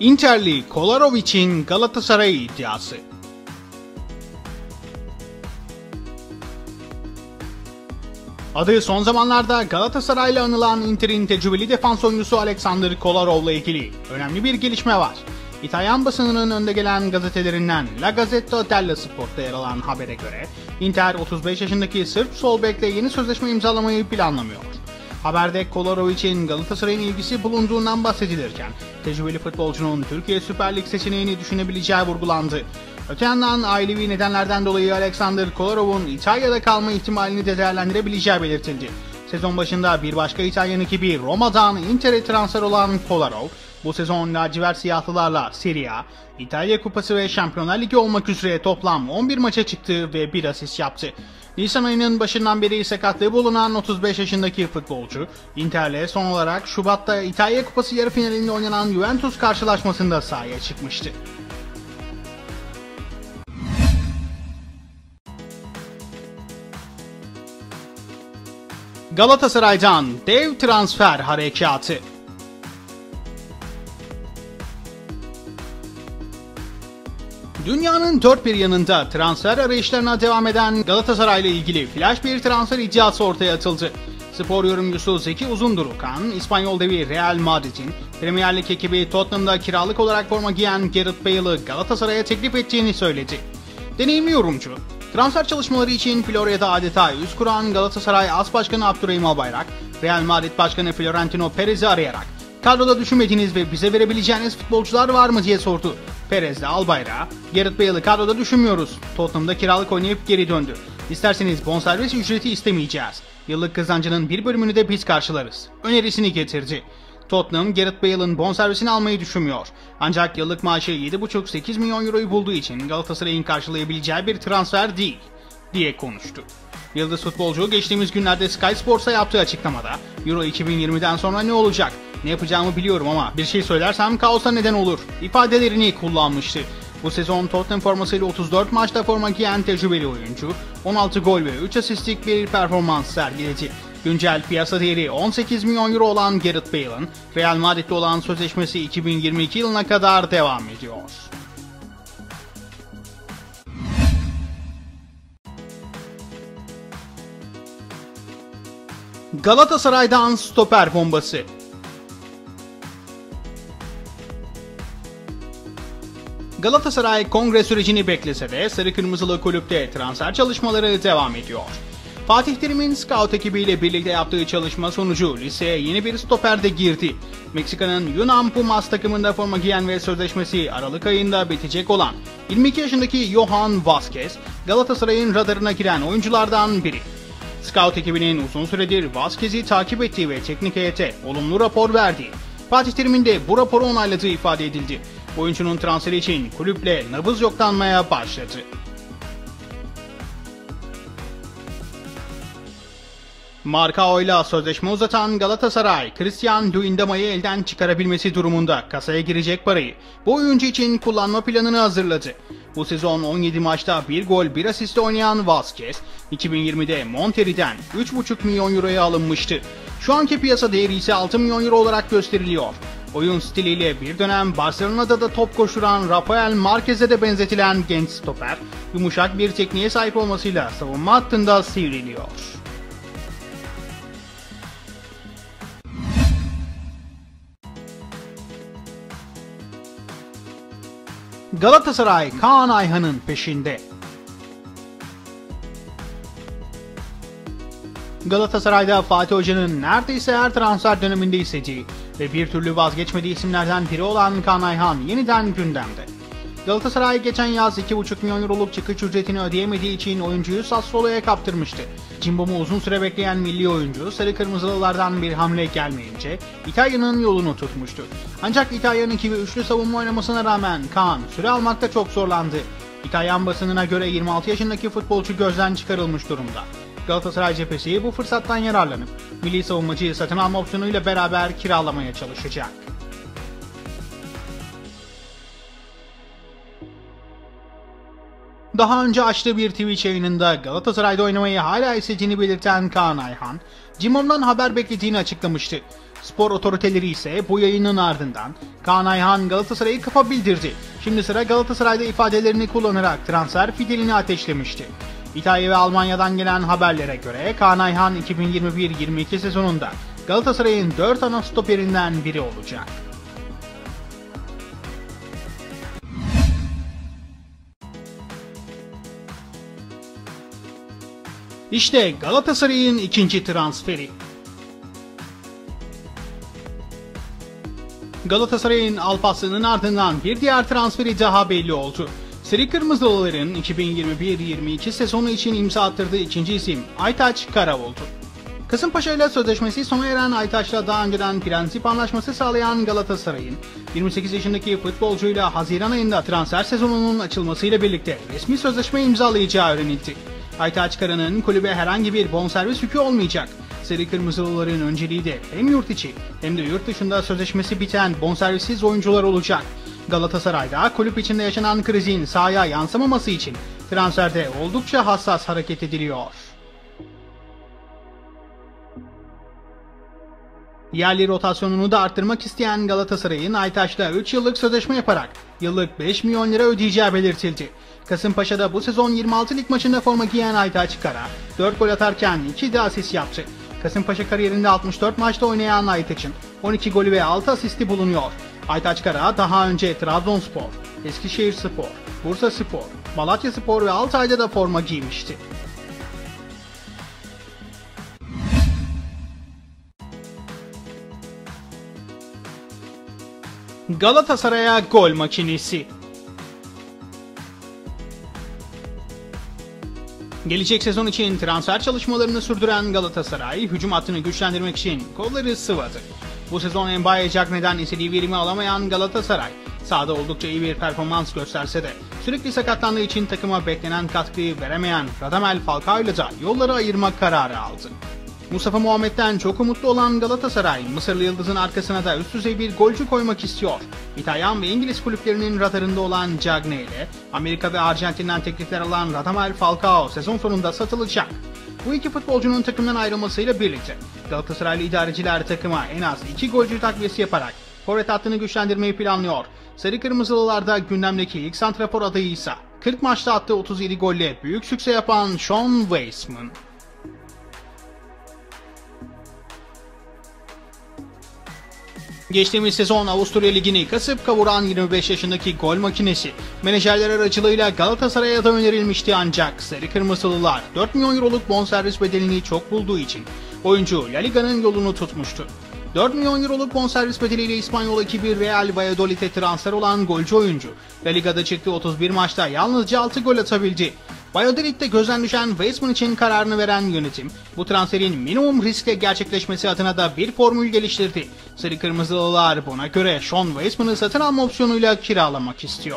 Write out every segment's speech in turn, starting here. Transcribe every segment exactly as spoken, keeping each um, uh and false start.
Interli Kolarovic'in Galatasaray iddiası. Adı son zamanlarda Galatasaray'la anılan Inter'in tecrübeli defans oyuncusu Alexander Kolarov'la ilgili önemli bir gelişme var. İtalyan basınının önde gelen gazetelerinden La Gazzetta dello Sport'ta yer alan habere göre Inter otuz beş yaşındaki Sırp sol bekle yeni sözleşme imzalamayı planlamıyor. Haberde Kolarovic'in Galatasaray'ın ilgisi bulunduğundan bahsedilirken tecrübeli futbolcunun Türkiye Süper Lig seçeneğini düşünebileceği vurgulandı. Öte yandan ailevi nedenlerden dolayı Alexander Kolarov'un İtalya'da kalma ihtimalini de değerlendirebileceği belirtildi. Sezon başında bir başka İtalyan ekibi Roma'dan Inter'e transfer olan Kolarov, bu sezon lacivert siyahlılarla Serie A, İtalya Kupası ve Şampiyonlar Ligi olmak üzere toplam on bir maça çıktı ve bir asist yaptı. Nisan ayının başından beri sakatlığı bulunan otuz beş yaşındaki futbolcu, Inter'le son olarak Şubat'ta İtalya Kupası yarı finalinde oynanan Juventus karşılaşmasında sahaya çıkmıştı. Galatasaray'dan dev transfer harekatı. Dünyanın dört bir yanında transfer arayışlarına devam eden Galatasaray ile ilgili flash bir transfer iddiası ortaya atıldı. Spor yorumcusu Zeki Uzundurukan, İspanyol devi Real Madrid'in Premier Lig ekibi Tottenham'da kiralık olarak forma giyen Gareth Bale'ı Galatasaray'a teklif ettiğini söyledi. Deneyimli yorumcu, transfer çalışmaları için Florya'da adeta üst kuran Galatasaray As Başkanı Abdurrahim Albayrak, Real Madrid Başkanı Florentino Perez'i arayarak "Kadroda düşünmediğiniz ve bize verebileceğiniz futbolcular var mı?" diye sordu. Perez de Albayrak'a "Gareth Bale'ı kadroda düşünmüyoruz. Tottenham'da kiralık oynayıp geri döndü. İsterseniz bonservis ücreti istemeyeceğiz. Yıllık kazancının bir bölümünü de biz karşılarız" önerisini getirdi. Tottenham, Gareth Bale'ın bonservisini almayı düşünmüyor. Ancak yıllık maaşı yedi buçuk sekiz milyon euroyu bulduğu için Galatasaray'ın karşılayabileceği bir transfer değil, diye konuştu. Yıldız futbolcu geçtiğimiz günlerde Sky Sports'a yaptığı açıklamada Euro iki bin yirmiden sonra ne olacak? Ne yapacağımı biliyorum ama bir şey söylersem kaosa neden olur ifadelerini kullanmıştı. Bu sezon Tottenham formasıyla otuz dört maçta forma giyen tecrübeli oyuncu on altı gol ve üç asistlik bir performans sergiledi. Güncel piyasa değeri on sekiz milyon euro olan Gareth Bale'ın Real Madrid'de olan sözleşmesi iki bin yirmi iki yılına kadar devam ediyor. Galatasaray'dan stoper bombası. Galatasaray kongre sürecini beklese de Sarı Kırmızılı kulüpte transfer çalışmaları devam ediyor. Fatih Terim'in scout ekibiyle birlikte yaptığı çalışma sonucu listeye yeni bir stoper de girdi. Meksika'nın Yunan Pumas takımında forma giyen ve sözleşmesi Aralık ayında bitecek olan yirmi iki yaşındaki Johan Vazquez, Galatasaray'ın radarına giren oyunculardan biri. Scout ekibinin uzun süredir Vazquez'i takip ettiği ve teknik heyete olumlu rapor verdiği, Fatih Terim'in de bu raporu onayladığı ifade edildi. Oyuncunun transferi için kulüple nabız yoklanmaya başladı. Marcao'yla sözleşme uzatan Galatasaray, Christian Luyendama'yı elden çıkarabilmesi durumunda kasaya girecek parayı bu oyuncu için kullanma planını hazırladı. Bu sezon on yedi maçta bir gol bir asiste oynayan Vazquez, iki bin yirmide Monterrey'den üç buçuk milyon euroya alınmıştı. Şu anki piyasa değeri ise altı milyon euro olarak gösteriliyor. Oyun stiliyle bir dönem Barcelona'da da top koşturan Rafael Marquez'e de benzetilen genç stoper, yumuşak bir tekniğe sahip olmasıyla savunma hattında sivriliyor. Galatasaray, Kaan Ayhan'ın peşinde. Galatasaray'da Fatih Hoca'nın neredeyse her transfer döneminde istediği ve bir türlü vazgeçmediği isimlerden biri olan Kaan Ayhan yeniden gündemde. Galatasaray geçen yaz iki buçuk milyon euroluk çıkış ücretini ödeyemediği için oyuncuyu Sassuolo'ya kaptırmıştı. Cimbom'u uzun süre bekleyen milli oyuncu Sarı Kırmızılılardan bir hamle gelmeyince İtalya'nın yolunu tutmuştu. Ancak İtalya'nın ekibi üçlü savunma oynamasına rağmen Kaan süre almakta çok zorlandı. İtalyan basınına göre yirmi altı yaşındaki futbolcu gözden çıkarılmış durumda. Galatasaray cephesi bu fırsattan yararlanıp milli savunmacıyı satın alma opsiyonuyla beraber kiralamaya çalışacak. Daha önce açtığı bir Twitch yayınında Galatasaray'da oynamayı hala istediğini belirten Kaan Ayhan, Cimbom'dan haber beklediğini açıklamıştı. Spor otoriteleri ise bu yayının ardından Kaan Ayhan Galatasaray'ı kafa bildirdi. Şimdi sıra Galatasaray'da ifadelerini kullanarak transfer fitilini ateşlemişti. İtalya ve Almanya'dan gelen haberlere göre Kaan Ayhan iki bin yirmi bir yirmi iki sezonunda Galatasaray'ın dört ana stoperinden biri olacak. İşte Galatasaray'ın ikinci transferi. Galatasaray'ın Alparslan'ın ardından bir diğer transferi daha belli oldu. Sarı Kırmızılıların iki bin yirmi bir yirmi iki sezonu için imza attırdığı ikinci isim Aytaç Kara oldu. Kasımpaşa ile sözleşmesi sona eren Aytaç'la daha önceden prensip anlaşması sağlayan Galatasaray'ın yirmi sekiz yaşındaki futbolcuyla Haziran ayında transfer sezonunun açılmasıyla birlikte resmi sözleşme imzalayacağı öğrenildi. Aytaç Kara'nın kulübe herhangi bir bonservis yükü olmayacak. Sarı Kırmızılıların önceliği de hem yurt içi hem de yurt dışında sözleşmesi biten bonservissiz oyuncular olacak. Galatasaray'da kulüp içinde yaşanan krizin sahaya yansımaması için transferde oldukça hassas hareket ediliyor. Yerli rotasyonunu da arttırmak isteyen Galatasaray'ın Aytaç'la üç yıllık sözleşme yaparak yıllık beş milyon lira ödeyeceği belirtildi. Kasımpaşa'da bu sezon yirmi altı lig maçında forma giyen Aytaç Kara dört gol atarken iki de asist yaptı. Kasımpaşa kariyerinde altmış dört maçta oynayan Aytaç'ın on iki golü ve altı asisti bulunuyor. Aytaç Kara daha önce Trabzonspor, Eskişehirspor, Bursaspor, Malatyaspor ve Altay'da da forma giymişti. Galatasaray'a gol makinesi. Gelecek sezon için transfer çalışmalarını sürdüren Galatasaray, hücum hattını güçlendirmek için kolları sıvadı. Bu sezon Mbaye Cagney'den istediği verimi alamayan Galatasaray, sahada oldukça iyi bir performans gösterse de sürekli sakatlandığı için takıma beklenen katkıyı veremeyen Radamel Falcao'yla da yolları ayırma kararı aldı. Mustafa Muhammed'den çok umutlu olan Galatasaray, Mısırlı Yıldız'ın arkasına da üst düzey bir golcü koymak istiyor. İtalyan ve İngiliz kulüplerinin radarında olan Cagney ile Amerika ve Arjantin'den teklifler alan Radamel Falcao sezon sonunda satılacak. Bu iki futbolcunun takımdan ayrılmasıyla birlikte Galatasaraylı idareciler takıma en az iki golcü takviyesi yaparak forvet hattını güçlendirmeyi planlıyor. Sarı Kırmızılılarda gündemdeki ilk santrafor adayı ise kırk maçta attığı otuz yedi golle büyük sükse yapan Sean Weissman. Geçtiğimiz sezon Avusturya Ligi'ni kasıp kavuran yirmi beş yaşındaki gol makinesi, menajerler aracılığıyla Galatasaray'a da önerilmişti ancak Sarı Kırmızılılar dört milyon euroluk bonservis bedelini çok bulduğu için oyuncu La Liga'nın yolunu tutmuştu. dört milyon euroluk bonservis bedeliyle İspanyol ekibi Real Valladolid'e transfer olan golcü oyuncu, La Liga'da çıktığı otuz bir maçta yalnızca altı gol atabildi. Valladolid'de gözden düşen Weissman için kararını veren yönetim, bu transferin minimum riskle gerçekleşmesi adına da bir formül geliştirdi. Sarı Kırmızılılar buna göre Sean Weissman'ı satın alma opsiyonuyla kiralamak istiyor.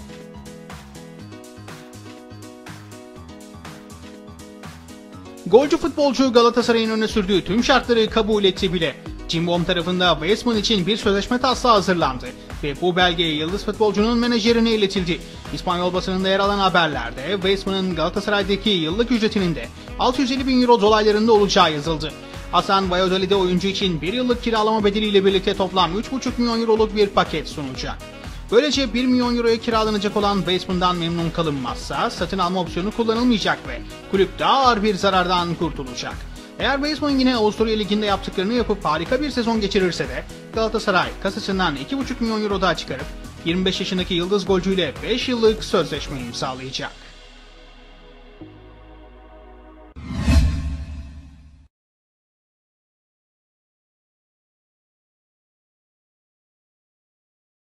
Golcü futbolcu Galatasaray'ın öne sürdüğü tüm şartları kabul etti bile. Cimbom tarafında Weissman için bir sözleşme taslağı hazırlandı ve bu belge yıldız futbolcunun menajerine iletildi. İspanyol basınında yer alan haberlerde Weissman'ın Galatasaray'daki yıllık ücretinin de altı yüz elli bin euro dolaylarında olacağı yazıldı. Hasan Valladolid'e oyuncu için bir yıllık kiralama bedeliyle birlikte toplam üç buçuk milyon euroluk bir paket sunacak. Böylece bir milyon euroya kiralanacak olan Weissman'dan memnun kalınmazsa satın alma opsiyonu kullanılmayacak ve kulüp daha ağır bir zarardan kurtulacak. Eğer Weissman yine Avusturya Ligi'nde yaptıklarını yapıp harika bir sezon geçirirse de Galatasaray kasasından iki buçuk milyon euro daha çıkarıp yirmi beş yaşındaki yıldız golcüyle beş yıllık sözleşme imzalayacak.